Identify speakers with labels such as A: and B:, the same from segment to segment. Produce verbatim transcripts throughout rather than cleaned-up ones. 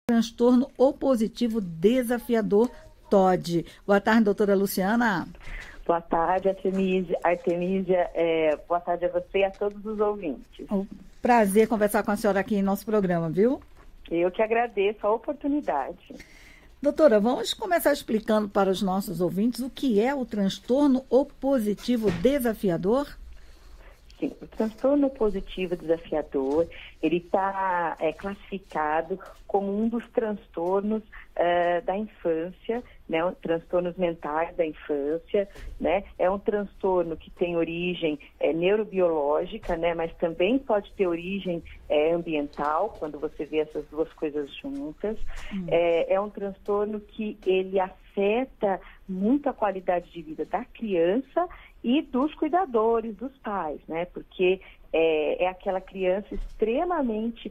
A: Transtorno opositivo desafiador, T O D. Boa tarde, doutora Luciana.
B: Boa tarde, Artemísia. Artemísia, é, boa tarde a você e a todos os ouvintes.
A: Um prazer conversar com a senhora aqui em nosso programa, viu?
B: Eu que agradeço a oportunidade.
A: Doutora, vamos começar explicando para os nossos ouvintes o que é o transtorno opositivo desafiador?
B: Sim, o transtorno opositivo desafiador, ele está é, classificado como um dos transtornos uh, da infância, né, transtornos mentais da infância, né, é um transtorno que tem origem é, neurobiológica, né, mas também pode ter origem é, ambiental, quando você vê essas duas coisas juntas. Hum. É, é um transtorno que ele afeta muito a qualidade de vida da criança e dos cuidadores, dos pais, né? Porque é, é aquela criança extremamente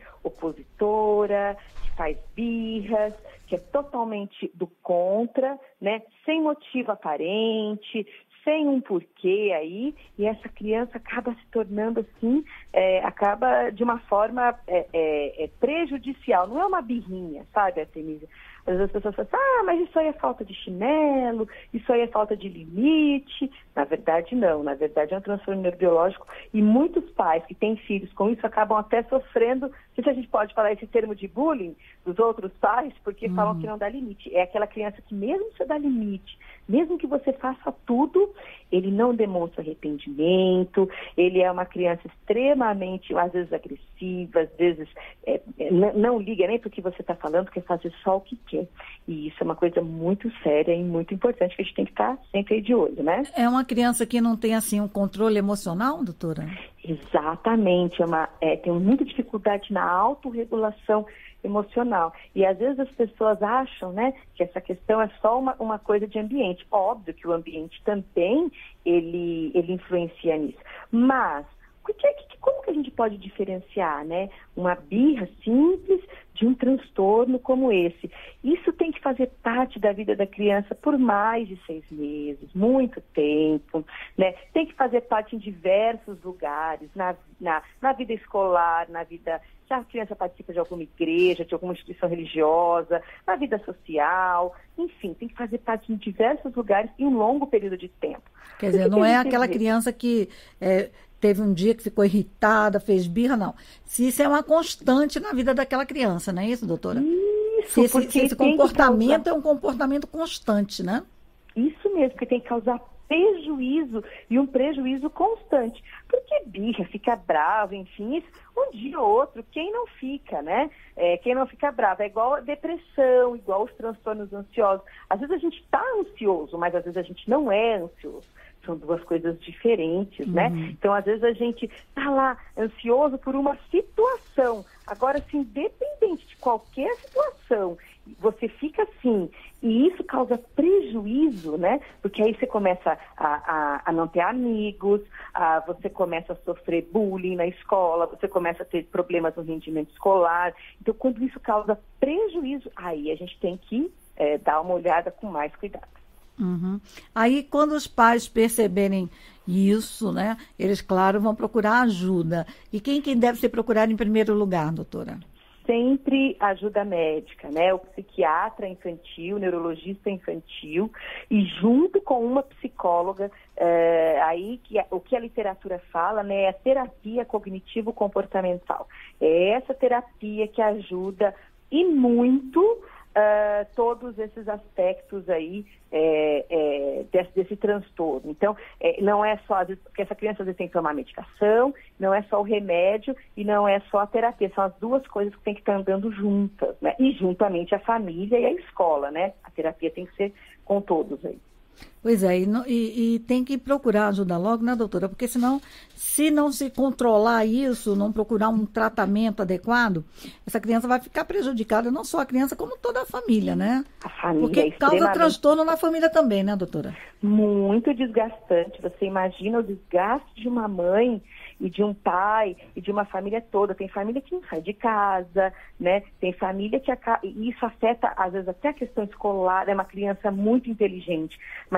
B: opositora, que faz birras, que é totalmente do contra, né? Sem motivo aparente, sem um porquê aí, e essa criança acaba se tornando assim, é, acaba de uma forma é, é, é prejudicial, não é uma birrinha, sabe, Artemísia? Às vezes as pessoas falam assim, ah, mas isso aí é falta de chinelo, isso aí é falta de limite. Na verdade, não. Na verdade, é um transtorno neurobiológico e muitos pais que têm filhos com isso acabam até sofrendo, não sei se a gente pode falar esse termo de bullying dos outros pais, porque uhum. falam que não dá limite. É aquela criança que mesmo que você dá limite, mesmo que você faça tudo, ele não demonstra arrependimento, ele é uma criança extremamente, às vezes, agressiva, às vezes é, não, não liga nem para o que você está falando, quer fazer só o que quer. E isso é uma coisa muito séria e muito importante, que a gente tem que estar sempre aí de olho, né?
A: É uma criança que não tem, assim, um controle emocional, doutora?
B: Exatamente, é uma, é, tem muita dificuldade na autorregulação emocional. E às vezes as pessoas acham, né, que essa questão é só uma, uma coisa de ambiente. Óbvio que o ambiente também, ele, ele influencia nisso. Mas, porque, como que a gente pode diferenciar, né, uma birra simples de um transtorno como esse? Isso tem que fazer parte da vida da criança por mais de seis meses, muito tempo, né? Tem que fazer parte em diversos lugares, na, na, na vida escolar, na vida... Se a criança participa de alguma igreja, de alguma instituição religiosa, na vida social, enfim, tem que fazer parte em diversos lugares em um longo período de tempo.
A: Quer dizer, não é aquela criança que... É... teve um dia que ficou irritada, fez birra, não. Se isso é uma constante na vida daquela criança, não é isso, doutora?
B: Isso,
A: se esse,
B: porque
A: se esse comportamento é um comportamento constante, né?
B: Isso mesmo, porque tem que causar prejuízo e um prejuízo constante. Porque birra, fica bravo, enfim, isso, um dia ou outro, quem não fica, né? É, quem não fica bravo é igual a depressão, igual os transtornos ansiosos. Às vezes a gente está ansioso, mas às vezes a gente não é ansioso. São duas coisas diferentes, né? Uhum. Então, às vezes, a gente tá lá ansioso por uma situação. Agora, assim, independente de qualquer situação, você fica assim, e isso causa prejuízo, né? Porque aí você começa a, a, a não ter amigos, a, você começa a sofrer bullying na escola, você começa a ter problemas no rendimento escolar. Então, quando isso causa prejuízo, aí a gente tem que é, dar uma olhada com mais cuidado.
A: Uhum. Aí, quando os pais perceberem isso, né, eles, claro, vão procurar ajuda. E quem, quem deve ser procurado em primeiro lugar, doutora?
B: Sempre ajuda médica, né? O psiquiatra infantil, o neurologista infantil, e junto com uma psicóloga, é, aí que a, o que a literatura fala, né, é a terapia cognitivo-comportamental. É essa terapia que ajuda e muito Uh, todos esses aspectos aí é, é, desse, desse transtorno. Então, é, não é só, porque essa criança às vezes tem que tomar medicação, não é só o remédio e não é só a terapia, são as duas coisas que tem que estar andando juntas, né? E juntamente a família e a escola, né? A terapia tem que ser com todos aí.
A: Pois é, e, e, e tem que procurar ajuda logo, né, doutora? Porque senão, se não se controlar isso, não procurar um tratamento adequado, essa criança vai ficar prejudicada, não só a criança, como toda a família, né?
B: A família.
A: Porque
B: é
A: causa transtorno na família também, né, doutora?
B: Muito desgastante. Você imagina o desgaste de uma mãe e de um pai e de uma família toda. Tem família que não sai de casa, né? Tem família que acaba... E isso afeta, às vezes, até a questão escolar. É uma criança muito inteligente, mas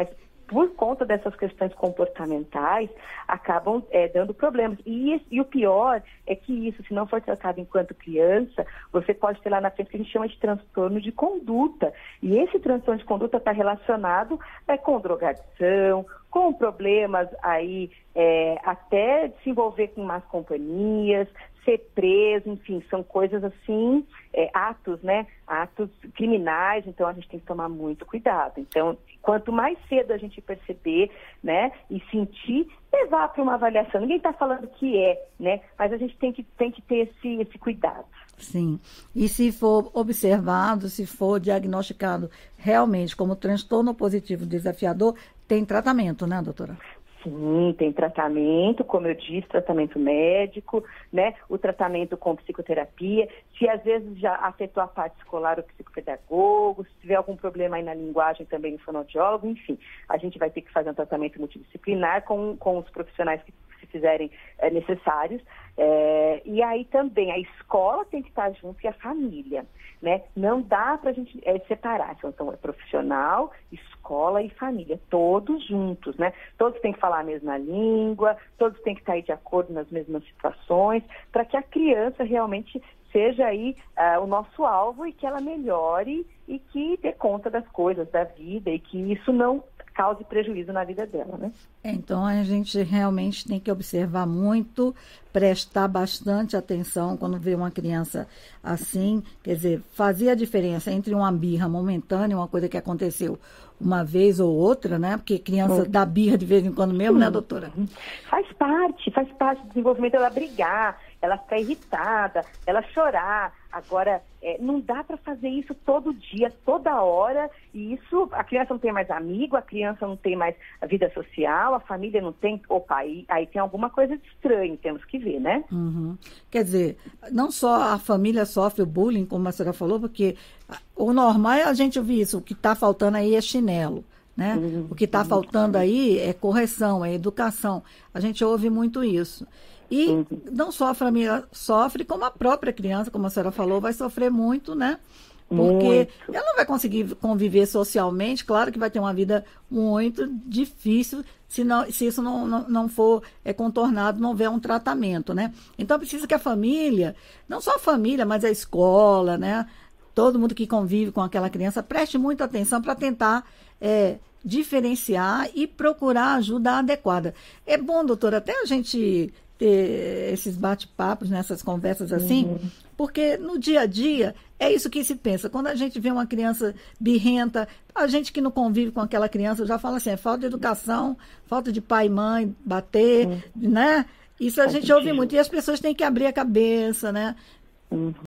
B: por conta dessas questões comportamentais, acabam é, dando problemas. E, e o pior é que isso, se não for tratado enquanto criança, você pode ter lá na frente o que a gente chama de transtorno de conduta. E esse transtorno de conduta está relacionado é, com drogadição, com problemas aí, é, até de se envolver com más companhias, ser preso, enfim, são coisas assim, é, atos, né, atos criminais, então a gente tem que tomar muito cuidado. Então, quanto mais cedo a gente perceber, né, e sentir, levar para uma avaliação. Ninguém está falando que é, né, mas a gente tem que, tem que ter esse, esse cuidado.
A: Sim, e se for observado, se for diagnosticado realmente como transtorno positivo desafiador, tem tratamento, né, doutora?
B: Sim, tem tratamento, como eu disse, tratamento médico, né? O tratamento com psicoterapia. Se às vezes já afetou a parte escolar, o psicopedagogo, se tiver algum problema aí na linguagem, também no fonoaudiólogo, enfim, a gente vai ter que fazer um tratamento multidisciplinar com, com os profissionais que se fizerem é, necessários. É, e aí também a escola tem que estar junto e a família, né? Não dá para a gente é, separar. Então é profissional, escola e família, todos juntos, né? Todos têm que falar a mesma língua, todos têm que estar aí de acordo nas mesmas situações, para que a criança realmente seja aí uh, o nosso alvo e que ela melhore e que dê conta das coisas da vida e que isso não cause prejuízo na vida dela, né?
A: Então, a gente realmente tem que observar muito, prestar bastante atenção quando vê uma criança assim, quer dizer, fazer a diferença entre uma birra momentânea, uma coisa que aconteceu uma vez ou outra, né? Porque criança
B: Sim.
A: dá birra de vez em quando mesmo,
B: Sim.
A: né, doutora?
B: Faz parte, faz parte do desenvolvimento, ela brigar, ela ficar irritada, ela chorar. Agora, é, não dá para fazer isso todo dia, toda hora, e isso, a criança não tem mais amigo, a criança não tem mais a vida social, a família não tem, opa, aí, aí tem alguma coisa de estranho, temos que ver, né?
A: Uhum. Quer dizer, não só a família sofre o bullying, como a senhora falou, porque o normal é a gente ouvir isso, o que está faltando aí é chinelo, né? Uhum. O que está faltando aí é correção, é educação. A gente ouve muito isso. E uhum. não só a família sofre, como a própria criança, como a senhora falou, vai sofrer muito, né? Porque muito. Ela não vai conseguir conviver socialmente, claro que vai ter uma vida muito difícil se, não, se isso não, não, não for é, contornado, não houver um tratamento, né? Então precisa que a família, não só a família, mas a escola, né? Todo mundo que convive com aquela criança, preste muita atenção para tentar é, diferenciar e procurar ajuda adequada. É bom, doutora, até a gente ter esses bate-papos, nessas conversas assim, uhum. porque no dia a dia é isso que se pensa. Quando a gente vê uma criança birrenta, a gente que não convive com aquela criança já fala assim, é falta de educação, falta de pai e mãe, bater, uhum. né? Isso a gente ouve muito. E as pessoas têm que abrir a cabeça, né?
B: Uhum.